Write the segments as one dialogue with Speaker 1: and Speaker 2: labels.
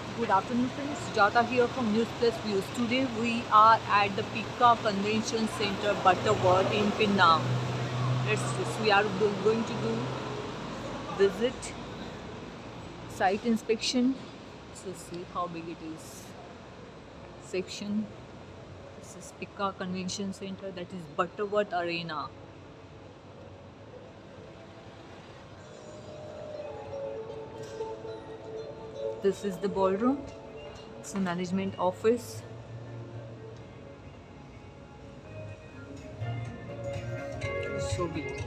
Speaker 1: Good afternoon friends, Sujata here from News Plus Views. Today we are at the Pika Convention Center Butterworth in Penang. We are going to do visit, site inspection. So see how big it is. Section. This is Pika Convention Center, that is Butterworth Arena. This is the ballroom. It's the management office. So big.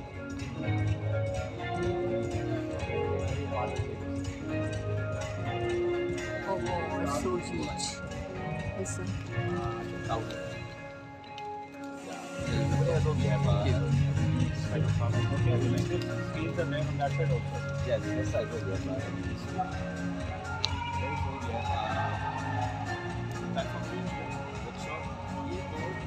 Speaker 1: Oh, it's so huge. Listen.
Speaker 2: Screens are there on that side also.
Speaker 3: Yes, this side will be applied.
Speaker 2: Platform bookshop.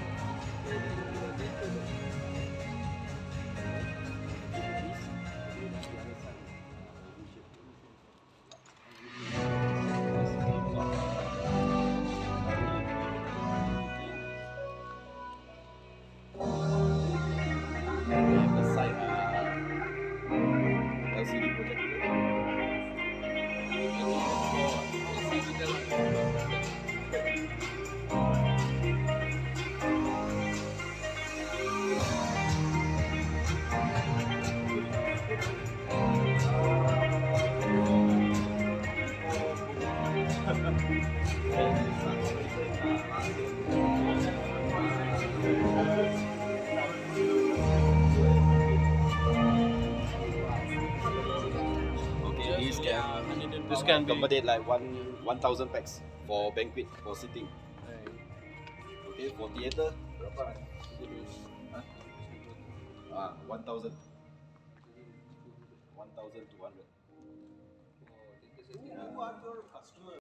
Speaker 3: The side LCD projector. This can accommodate like 1,000 packs for banquet, for sitting. Okay, for theater, 1,000. 1,200.